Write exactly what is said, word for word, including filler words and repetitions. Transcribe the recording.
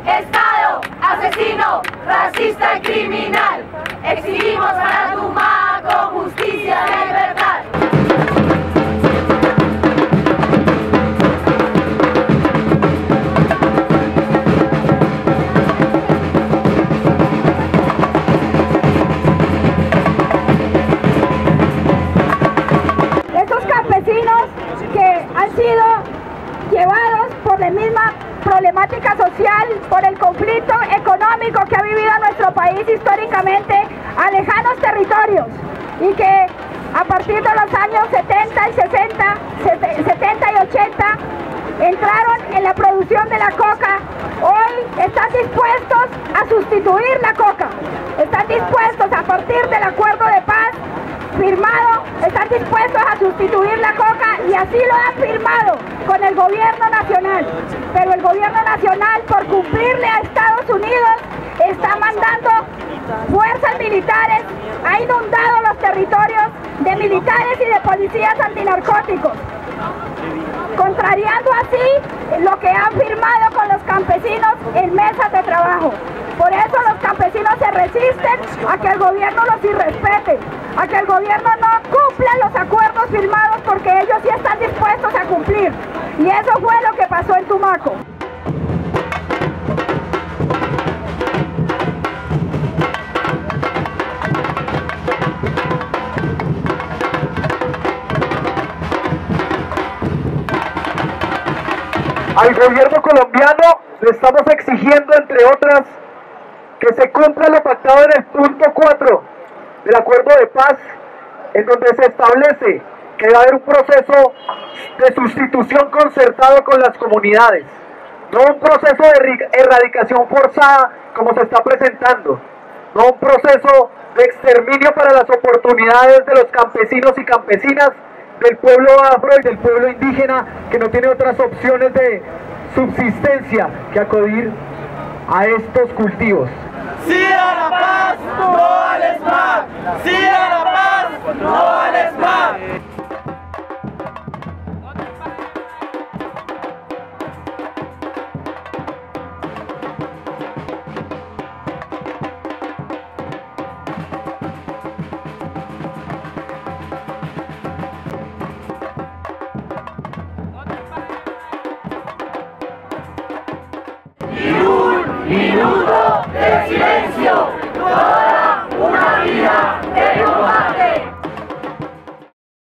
Estado asesino, racista y criminal. Exigimos para Tumaco justicia y verdad. Estos campesinos que han sido llevados por la misma problemática social, por el conflicto económico que ha vivido nuestro país históricamente a lejanos territorios, y que a partir de los años setenta y sesenta, setenta y ochenta entraron en la producción de la coca, hoy están dispuestos a sustituir la coca, están dispuestos a partir del acuerdo de paz firmado, están dispuestos a sustituir la coca, y así lo han firmado con el gobierno nacional. Pero el gobierno nacional, por cumplirle a Estados Unidos, está mandando fuerzas militares, ha inundado los territorios de militares y de policías antinarcóticos, contrariando así lo que han firmado con los campesinos en mesas de trabajo. Por eso los campesinos se resisten a que el gobierno los irrespete, a que el gobierno no cumpla los acuerdos firmados, porque ellos sí están dispuestos a cumplir. Y eso fue lo que pasó en Tumaco. Al gobierno colombiano le estamos exigiendo, entre otras, que se cumpla lo pactado en el punto cuatro del acuerdo de paz, en donde se establece que va a haber un proceso de sustitución concertado con las comunidades, no un proceso de erradicación forzada como se está presentando, no un proceso de exterminio para las oportunidades de los campesinos y campesinas, del pueblo afro y del pueblo indígena, que no tiene otras opciones de subsistencia que acudir a estos cultivos. ¡Sí a la paz, no al S M A C! ¡Sí a la paz, no al S M A C!